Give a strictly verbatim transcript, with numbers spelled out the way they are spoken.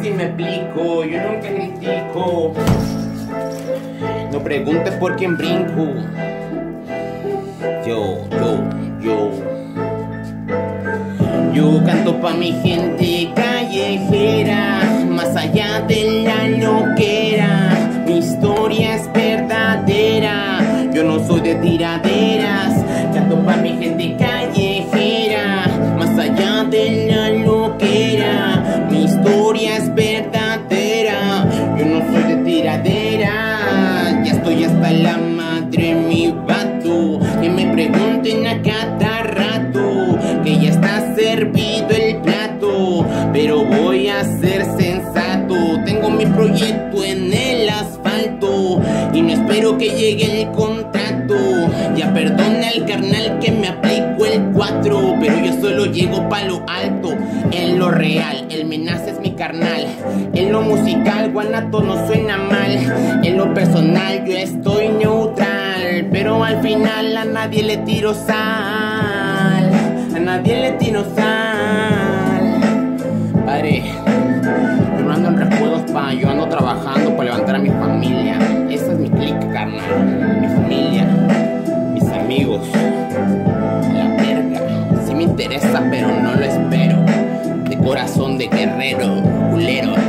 si me explico, yo nunca critico. No preguntes por quién brinco. Yo, yo, yo. Yo canto pa' mi gente callejera, más allá de la loquera. Mi historia es verdadera, yo no soy de tiraderas. Canto pa' mi gente callejera, más allá de la loquera. Mi historia es verdadera, yo no soy de tiradera. Ya estoy hasta la madre, mi vato, que me pregunten a cada rato, que ya está servido el plato, pero voy a ser sensato. Tengo mi proyecto en el asfalto y no espero que llegue el contrato. Ya perdona al carnal que me aplico el cuatro, pero yo solo llego pa' lo alto. En lo real, el Menace es mi carnal. En lo musical, Guanato no suena mal. En lo personal, yo estoy neutral, pero al final a nadie le tiro sal. A nadie le tiro sal. Padre, yo no ando en recuerdos, pa, yo ando trabajando para levantar a mi familia. Esa es mi clique, carnal. Mi familia, mis amigos, la verga. Sí me interesa, pero no lo espero. De corazón de guerrero, culero.